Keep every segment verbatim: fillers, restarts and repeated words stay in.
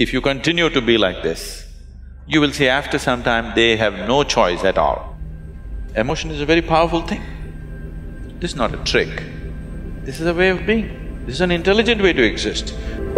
If you continue to be like this, you will see after some time they have no choice at all. Emotion is a very powerful thing. This is not a trick. This is a way of being. This is an intelligent way to exist.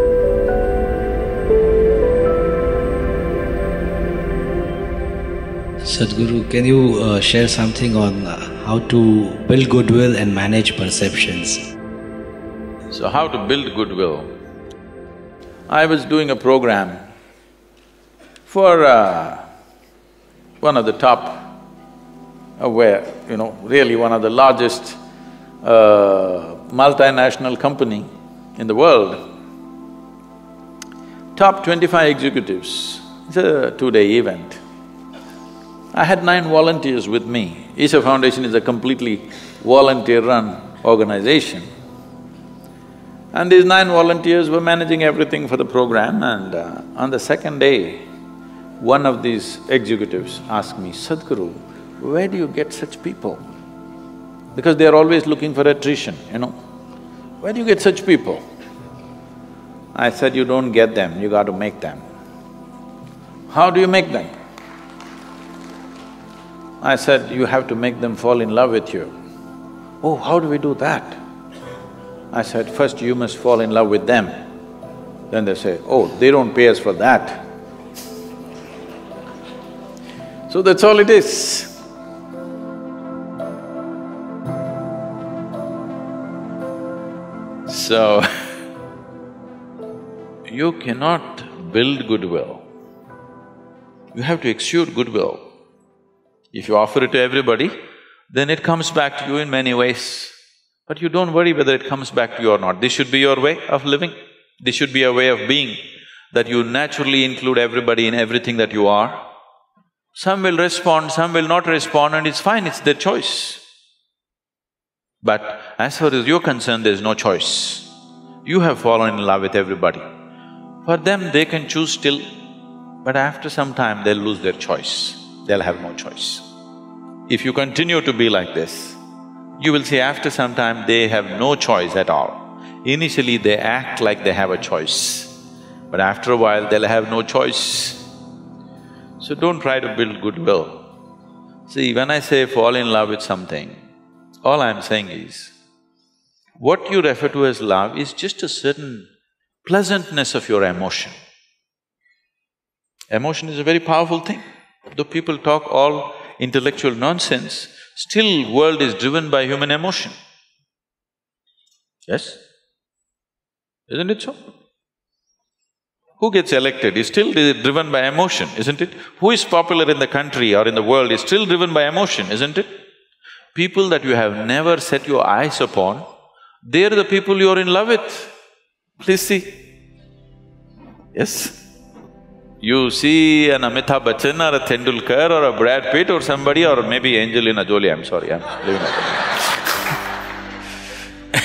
Sadhguru, can you uh, share something on uh, how to build goodwill and manage perceptions? So how to build goodwill? I was doing a program for uh, one of the top, uh, where, you know, really one of the largest uh, multinational company in the world. Top twenty-five executives. It's a two-day event. I had nine volunteers with me. Isha Foundation is a completely volunteer-run organization. And these nine volunteers were managing everything for the program, and uh, on the second day, one of these executives asked me, "Sadhguru, where do you get such people?" Because they are always looking for attrition, you know. Where do you get such people? I said, "You don't get them, you got to make them." "How do you make them?" I said, "You have to make them fall in love with you." "Oh, how do we do that?" I said, "First you must fall in love with them." Then they say, "Oh, they don't pay us for that." So that's all it is. So, you cannot build goodwill. You have to exude goodwill. If you offer it to everybody, then it comes back to you in many ways. But you don't worry whether it comes back to you or not. This should be your way of living. This should be a way of being, that you naturally include everybody in everything that you are. Some will respond, some will not respond, and it's fine, it's their choice. But as far as you're concerned, there's no choice. You have fallen in love with everybody. For them, they can choose still, but after some time, they'll lose their choice. They'll have no choice. If you continue to be like this, you will see after some time they have no choice at all. Initially, they act like they have a choice, but after a while, they'll have no choice. So don't try to build goodwill. See, when I say fall in love with something, all I'm saying is, what you refer to as love is just a certain pleasantness of your emotion. Emotion is a very powerful thing. Though people talk all intellectual nonsense, still world is driven by human emotion. Yes? Isn't it so? Who gets elected is still driven by emotion, isn't it? Who is popular in the country or in the world is still driven by emotion, isn't it? People that you have never set your eyes upon, they're the people you're in love with. Please see. Yes? You see an Amitabh Bachchan or a Tendulkar or a Brad Pitt or somebody, or maybe Angelina Jolie, I'm sorry, I'm leaving it.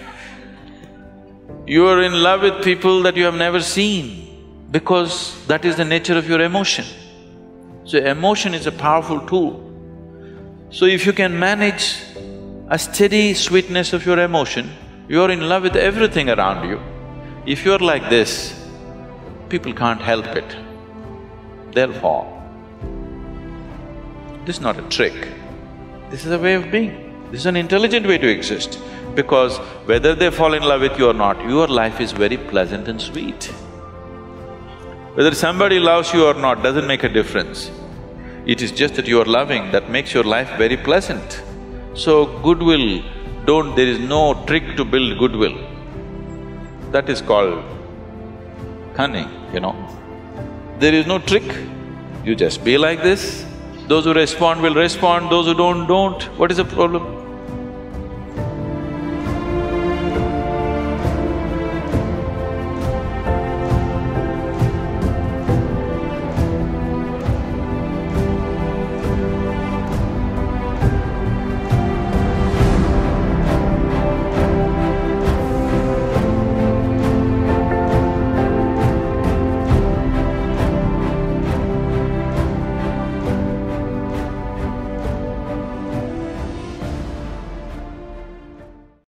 You are in love with people that you have never seen, because that is the nature of your emotion. So emotion is a powerful tool. So if you can manage a steady sweetness of your emotion, you are in love with everything around you. If you're like this, people can't help it. They'll fall. This is not a trick. This is a way of being. This is an intelligent way to exist. Because whether they fall in love with you or not, your life is very pleasant and sweet. Whether somebody loves you or not doesn't make a difference. It is just that you are loving that makes your life very pleasant. So goodwill, don't… there is no trick to build goodwill. That is called cunning, you know. There is no trick. You just be like this. Those who respond will respond, those who don't, don't. What is the problem?